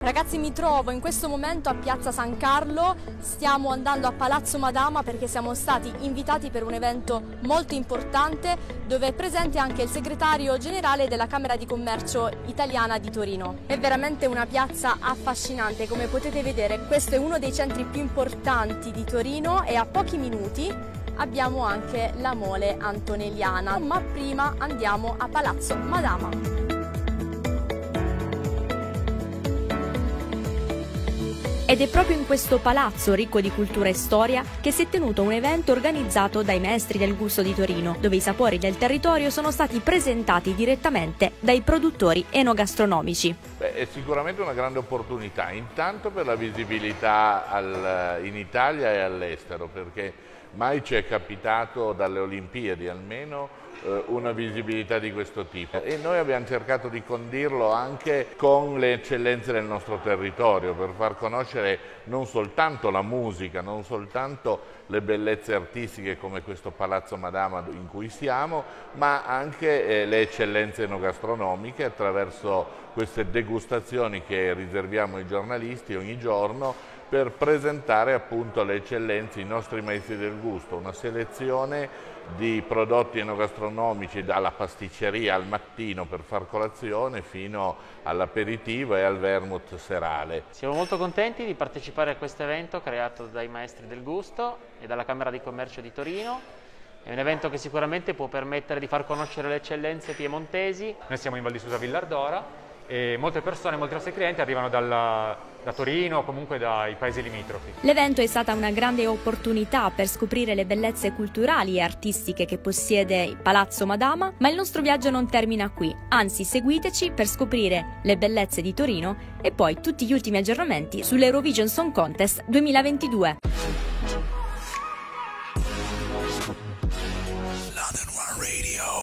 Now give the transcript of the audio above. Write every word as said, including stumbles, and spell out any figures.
Ragazzi, mi trovo in questo momento a Piazza San Carlo, stiamo andando a Palazzo Madama perché siamo stati invitati per un evento molto importante dove è presente anche il segretario generale della Camera di Commercio Italiana di Torino. È veramente una piazza affascinante, come potete vedere questo è uno dei centri più importanti di Torino e a pochi minuti abbiamo anche la Mole Antonelliana, ma prima andiamo a Palazzo Madama. Ed è proprio in questo palazzo ricco di cultura e storia che si è tenuto un evento organizzato dai maestri del gusto di Torino, dove i sapori del territorio sono stati presentati direttamente dai produttori enogastronomici. Beh, è sicuramente una grande opportunità, intanto per la visibilità al, in Italia e all'estero, perché mai ci è capitato dalle Olimpiadi almeno una visibilità di questo tipo e noi abbiamo cercato di condirlo anche con le eccellenze del nostro territorio per far conoscere non soltanto la musica, non soltanto le bellezze artistiche come questo Palazzo Madama in cui siamo, ma anche eh, le eccellenze enogastronomiche attraverso queste degustazioni che riserviamo ai giornalisti ogni giorno per presentare appunto le eccellenze, i nostri maestri del gusto, una selezione di prodotti enogastronomici dalla pasticceria al mattino per far colazione fino all'aperitivo e al vermouth serale. Siamo molto contenti di partecipare a questo evento creato dai maestri del gusto e dalla Camera di Commercio di Torino. È un evento che sicuramente può permettere di far conoscere le eccellenze piemontesi. Noi siamo in Val di Susa Villardora e molte persone, molti nostri clienti arrivano dalla, da Torino o comunque dai paesi limitrofi. L'evento è stata una grande opportunità per scoprire le bellezze culturali e artistiche che possiede il Palazzo Madama, ma il nostro viaggio non termina qui, anzi seguiteci per scoprire le bellezze di Torino e poi tutti gli ultimi aggiornamenti sull'Eurovision Song Contest duemilaventidue.